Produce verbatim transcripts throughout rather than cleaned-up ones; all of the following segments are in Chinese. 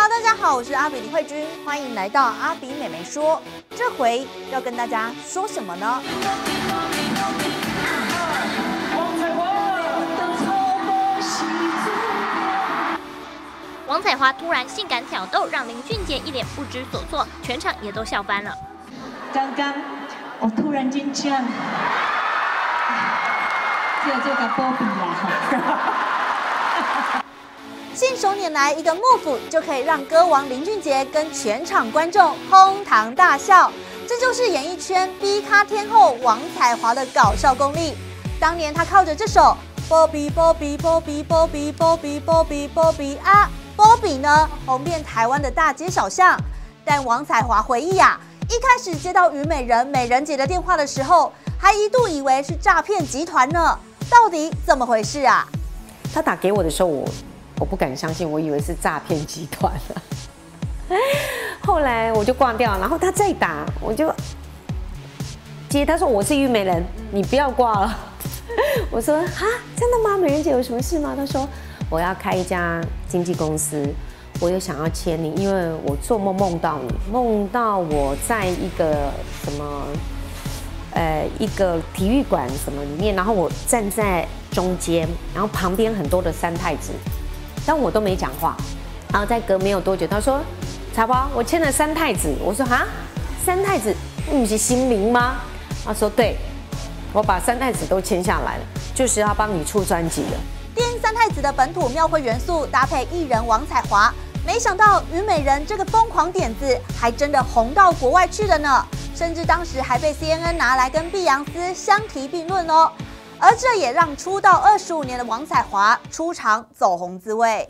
Hello， 大家好，我是阿比李慧君，欢迎来到阿比妹妹说。这回要跟大家说什么呢？ 王彩华突然性感挑逗，让林俊杰一脸不知所措，全场也都笑翻了。 刚刚我突然间这样，只有这个波比啦。 信手拈来一个幕府，就可以让歌王林俊杰跟全场观众哄堂大笑。这就是演艺圈 B 咖天后王彩华的搞笑功力。当年她靠着这首波比波比波比波比波比波比波比啊波比呢，红遍台湾的大街小巷。但王彩华回忆啊，一开始接到虞美人美人姐的电话的时候，还一度以为是诈骗集团呢。到底怎么回事啊？ 他打给我的时候，我我不敢相信，我以为是诈骗集团了。后来我就挂掉，然后他再打，我就接，他说我是虞美人，你不要挂了。我说啊，真的吗？美人姐有什么事吗？他说我要开一家经纪公司，我也想要签你，因为我做梦梦到你，梦到我在一个什么，呃，一个体育馆什么里面，然后我站在中间，然后旁边很多的三太子，但我都没讲话。然后再隔没有多久，他说：“彩华，我签了三太子。”我说：“哈，三太子，你是新名吗？”他说：“对，我把三太子都签下来了，就是要帮你出专辑的。” 电音三太子的本土庙会元素搭配艺人王彩华，没想到虞美人这个疯狂点子还真的红到国外去了呢，甚至当时还被 C N N 拿来跟碧昂斯相提并论哦。而这也让出道二十五年的王彩华出场走红滋味。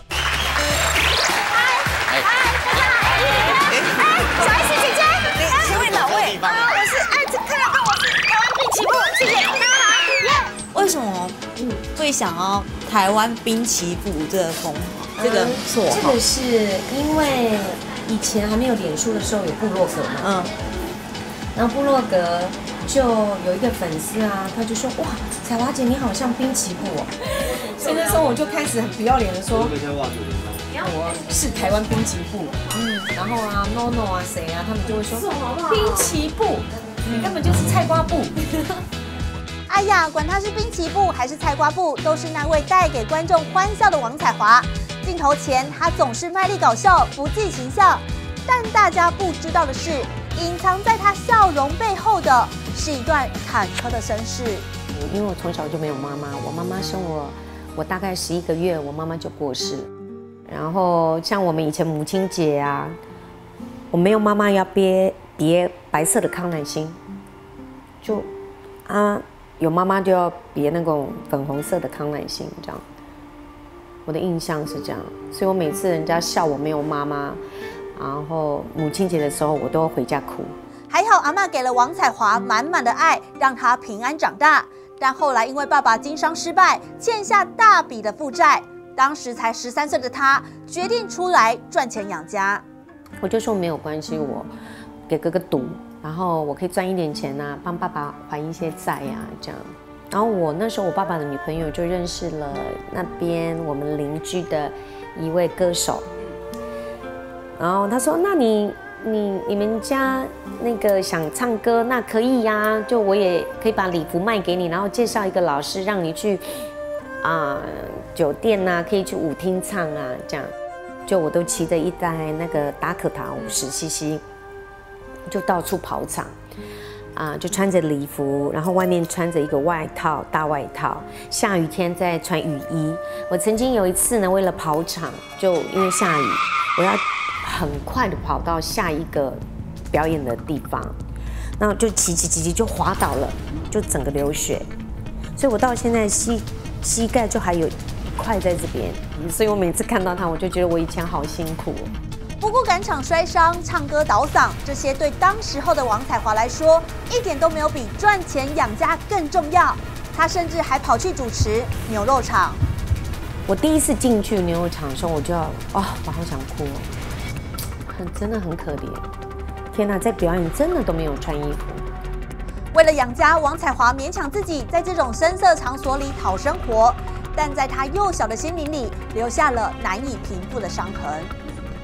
嗨，大家好，哎，小 S 姐姐，请问哪位？啊，我是爱看得到，我是台湾滨崎步，谢谢，大家好。 为什么会想要台湾滨崎步这个风这个绰号？ 这个是因为以前还没有脸书的时候有部落格嘛，嗯，然后部落格就有一个粉丝啊，他就说哇，彩华姐你好像滨崎步哦，所以那时候我就开始很不要脸的说，我是台湾滨崎步，嗯，然后啊 ，NONO 啊，谁啊，他们就会说滨崎步，你根本就是菜瓜布。 哎呀，管他是滨崎步还是菜瓜布，都是那位带给观众欢笑的王彩华。镜头前，他总是卖力搞笑，不计形象。但大家不知道的是，隐藏在他笑容背后的是一段坎坷的身世。 因为我从小就没有妈妈，我妈妈生我，我大概十一个月，我妈妈就过世了。然后像我们以前母亲节啊，我没有妈妈要别别白色的康乃馨，就啊。有妈妈就要别那种粉红色的康乃馨，这样。我的印象是这样，所以我每次人家笑我没有妈妈，然后母亲节的时候，我都会回家哭。 还好阿嬷给了王彩华满满的爱，让她平安长大。但后来因为爸爸经商失败，欠下大笔的负债，当时才十三岁的她决定出来赚钱养家。 我就说没有关系，我给哥哥赌。然后我可以赚一点钱啊，帮爸爸还一些债啊，这样。然后我那时候我爸爸的女朋友就认识了那边我们邻居的一位歌手，然后他说：“那你你你们家那个想唱歌，那可以呀、啊，就我也可以把礼服卖给你，然后介绍一个老师让你去啊、呃、酒店啊，可以去舞厅唱啊，这样。就我都骑着一台那个达可塔五十 C C。”就到处跑场，啊、呃，就穿着礼服，然后外面穿着一个外套，大外套，下雨天再穿雨衣。我曾经有一次呢，为了跑场，就因为下雨，我要很快的跑到下一个表演的地方，然后就骑骑骑骑就滑倒了，就整个流血，所以我到现在膝膝盖就还有一块在这边，所以我每次看到他，我就觉得我以前好辛苦。 不顾赶场摔伤、唱歌倒嗓，这些对当时候的王彩华来说，一点都没有比赚钱养家更重要。她甚至还跑去主持牛肉场。 我第一次进去牛肉场的时候，我就要啊、哦，我好想哭哦，很真的很可怜。天哪，在表演真的都没有穿衣服。 为了养家，王彩华勉强自己在这种声色场所里讨生活，但在她幼小的心灵里留下了难以平复的伤痕。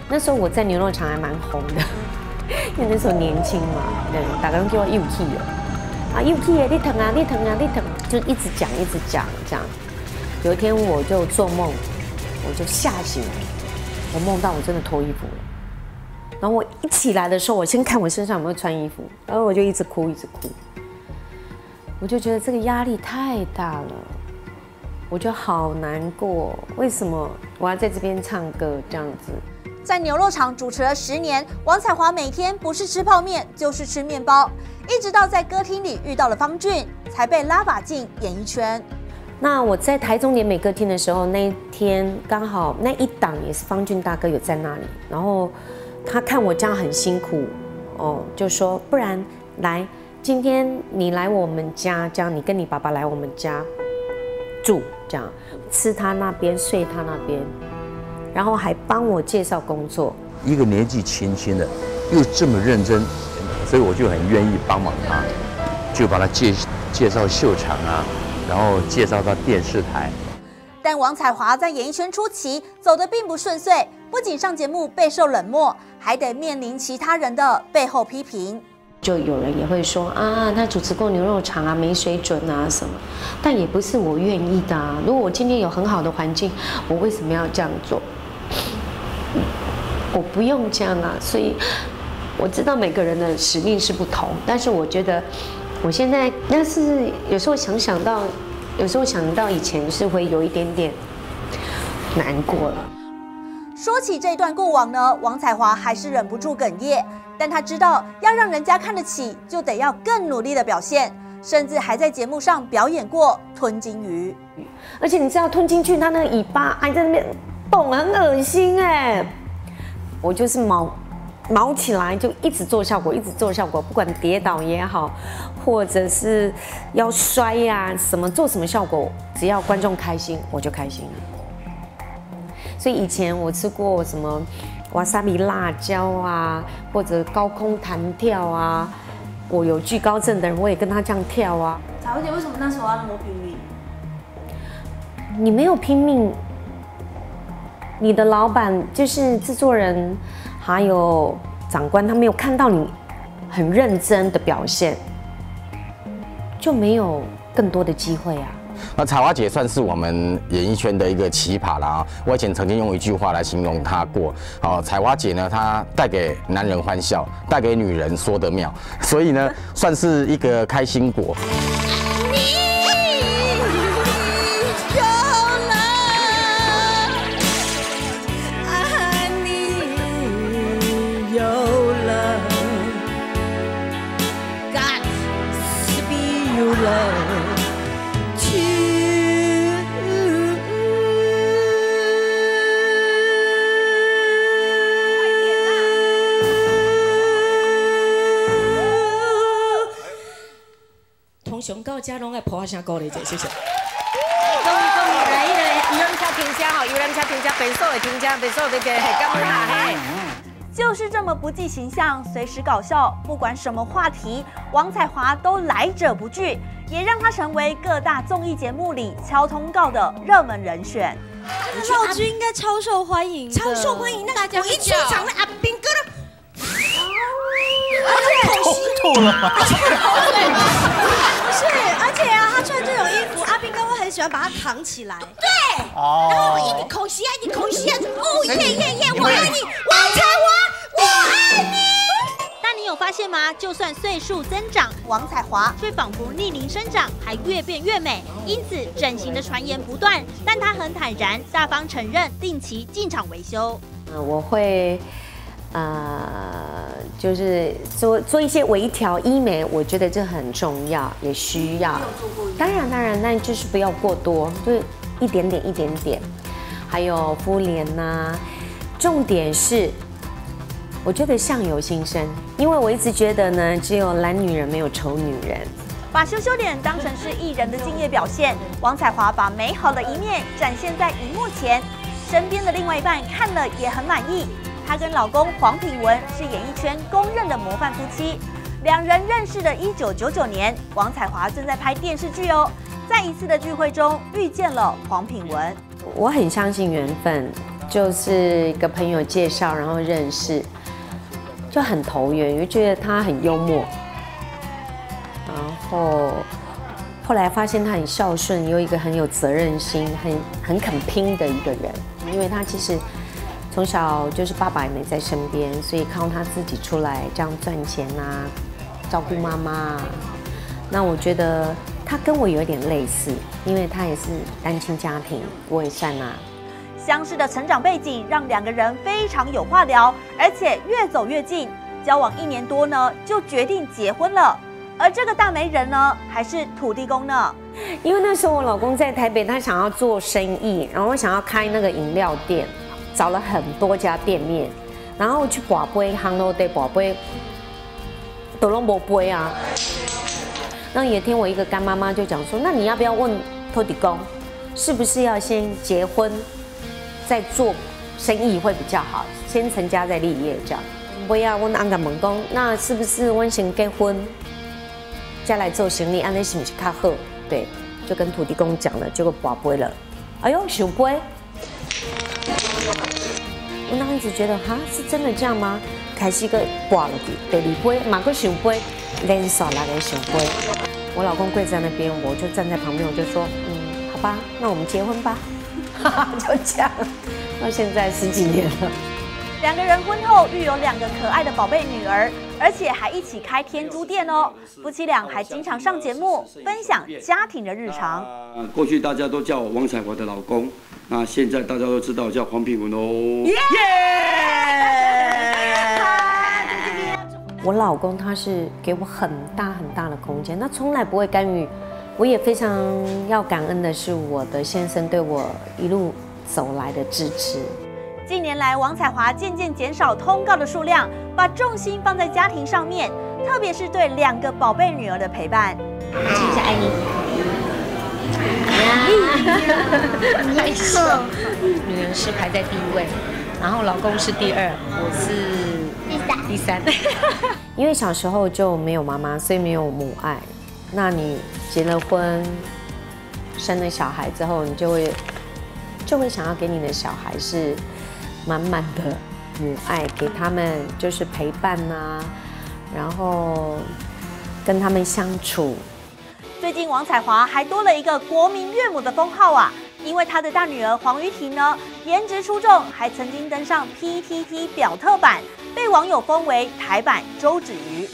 那时候我在牛肉厂还蛮红的，因为那时候年轻嘛，对，大家都叫我幼气了，啊幼气耶，你疼啊，你疼啊，你疼，就一直讲一直讲这样。有一天我就做梦，我就吓醒了，我梦到我真的脱衣服了。然后我一起来的时候，我先看我身上有没有穿衣服，然后我就一直哭，一直哭。我就觉得这个压力太大了，我觉得好难过。为什么我要在这边唱歌这样子？ 在牛肉厂主持了十年，王彩华每天不是吃泡面就是吃面包，一直到在歌厅里遇到了方俊，才被拉拔进演艺圈。 那我在台中联美歌厅的时候，那一天刚好那一档也是方俊大哥有在那里，然后。他看我这样很辛苦，哦，就说不然来，今天你来我们家，这样你跟你爸爸来我们家住，这样吃他那边，睡他那边，然后还帮我介绍工作。 一个年纪轻轻的，又这么认真，所以我就很愿意帮忙他，就把他介介绍秀场啊，然后介绍到电视台。 但王彩华在演艺圈初期走得并不顺遂，不仅上节目备受冷漠，还得面临其他人的背后批评。 就有人也会说啊，他主持过牛肉厂啊，没水准啊什么，但也不是我愿意的啊。如果我今天有很好的环境，我为什么要这样做？我不用这样啊。所以我知道每个人的使命是不同，但是我觉得我现在，但是有时候想想到。有时候想到以前是会有一点点难过了。 说起这段过往呢，王彩华还是忍不住哽咽，但他知道要让人家看得起，就得要更努力的表现，甚至还在节目上表演过吞金鱼。 而且你知道吞进去，他那个尾巴还在那边蹦，很恶心哎。我就是毛毛起来就一直做效果，一直做效果，不管跌倒也好，或者是要摔呀、啊，什么做什么效果，只要观众开心，我就开心了。所以以前我吃过什么瓦萨比辣椒啊，或者高空弹跳啊，我有惧高症的人，我也跟他这样跳啊。 彩华姐为什么那时候要那么拼命？ 你没有拼命，你的老板就是制作人。还有长官，他没有看到你很认真的表现，就没有更多的机会啊。 那彩华姐算是我们演艺圈的一个奇葩啦。我以前曾经用一句话来形容她过，哦，彩华姐呢，她带给男人欢笑，带给女人说得妙，所以呢，算是一个开心果。 上到家拢爱抱一声鼓励者，谢谢。 终于终于来，迄个游览车停车吼，游览车停车，便所的停车，便所的个系干嘛嘿？ 就是这么不计形象，随时搞笑，不管什么话题，王彩华都来者不拒，也让她成为各大综艺节目里敲通告的热门人选。 闹剧应该超受欢迎，超受欢迎。那大家我一出场，那阿兵哥的。而且口吐了吗？ 不是，而且啊，他穿这种衣服，阿兵哥会很喜欢把它扛起来。对，哦，然后一直口吸啊，一直口吸啊，哦耶耶耶，我爱你，王彩华，我爱你。 但你有发现吗？就算岁数增长，王彩华却仿佛逆龄生长，还越变越美。因此，整形的传言不断，但她很坦然，大方承认定期进场维修。 嗯，我会。呃，就是做做一些微调医美，我觉得这很重要，也需要。当然当然，但就是不要过多，就是一点点一点点。还有敷脸呐，重点是，我觉得相由心生，因为我一直觉得呢，只有懒女人没有丑女人。 把羞羞脸当成是艺人的敬业表现，王彩华把美好的一面展现在荧幕前，身边的另外一半看了也很满意。她跟老公黄品文是演艺圈公认的模范夫妻，两人认识的一九九九年，王彩华正在拍电视剧哦，在一次的聚会中遇见了黄品文。 我很相信缘分， 就是一个朋友介绍，然后认识，就很投缘，就觉得他很幽默，然后后来发现他很孝顺，又一个很有责任心、很很肯拼的一个人，因为他其实从小就是爸爸也没在身边，所以靠他自己出来这样赚钱啊，照顾妈妈啊。那我觉得他跟我有一点类似，因为他也是单亲家庭，我也算啊。 相似的成长背景让两个人非常有话聊，而且越走越近。交往一年多呢，就决定结婚了。而这个大媒人呢，还是土地公呢？ 因为那时候我老公在台北，他想要做生意，然后想要开那个饮料店，找了很多家店面，然后去拔杯，行路得拔杯，都拢无杯啊。那有一天我一个干妈妈就讲说，那你要不要问土地公，是不是要先结婚，再做生意会比较好，先成家再立业这样？不要问安个问讲，那是不是我先结婚？再来做生意，安尼是不是较好？对，就跟土地公讲了，结果拔杯了。哎呦，想杯！我那一直觉得，哈，是真的这样吗？开始个拔了第二杯，马个想杯，连续来个想杯。我老公跪在那边，我就站在旁边，我就说，嗯，好吧，那我们结婚吧。就这样，到现在十几年了。 两个人婚后育有两个可爱的宝贝女儿，而且还一起开天珠店哦。夫妻俩还经常上节目分享家庭的日常。 呃，过去大家都叫我王彩华的老公，那现在大家都知道我叫黄品文哦。耶！ 我老公他是给我很大很大的空间，他从来不会干预。我也非常要感恩的是我的先生对我一路走来的支持。 近年来，王彩华渐渐减少通告的数量，把重心放在家庭上面，特别是对两个宝贝女儿的陪伴。 亲一下爱你。害羞。女儿是排在第一位，然后老公是第二，我是第三。第三。 因为小时候就没有妈妈，所以没有母爱。那你结了婚，生了小孩之后，你就会就会想要给你的小孩是满满的母爱，给他们就是陪伴啊，然后跟他们相处。 最近王彩华还多了一个国民岳母的封号啊，因为她的大女儿黄瑜婷呢，颜值出众，还曾经登上 P T T 表特版，被网友封为台版周子瑜。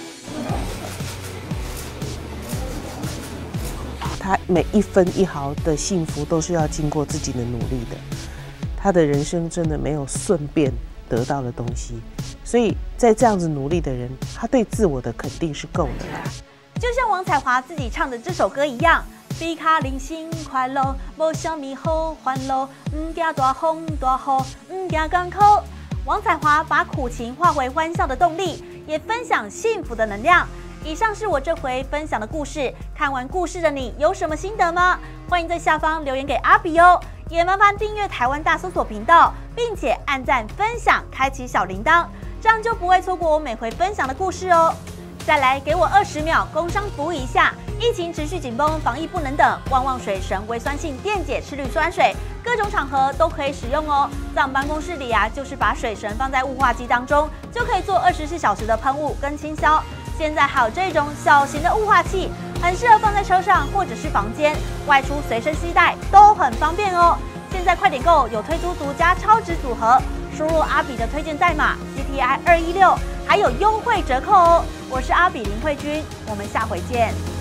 他每一分一毫的幸福都是要经过自己的努力的，他的人生真的没有顺便得到的东西，所以在这样子努力的人，他对自我的肯定是够的啦。 就像王彩华自己唱的这首歌一样，比卡零星快乐，无什么好欢乐，唔惊大风大雨，唔惊港口。王彩华把苦情化为欢笑的动力，也分享幸福的能量。以上是我这回分享的故事，看完故事的你有什么心得吗？欢迎在下方留言给阿比哦，也麻烦订阅台湾大搜索频道，并且按赞、分享、开启小铃铛，这样就不会错过我每回分享的故事哦。再来给我二十秒工商服务一下，疫情持续紧绷，防疫不能等，旺旺水神微酸性电解次氯酸水，各种场合都可以使用哦。在我们办公室里啊，就是把水神放在雾化机当中，就可以做二十四小时的喷雾跟清消。现在还有这种小型的雾化器，很适合放在车上或者是房间，外出随身携带都很方便哦。现在快点购有推出独家超值组合，输入阿比的推荐代码 C T I 二一六，还有优惠折扣哦。我是阿比林慧君，我们下回见。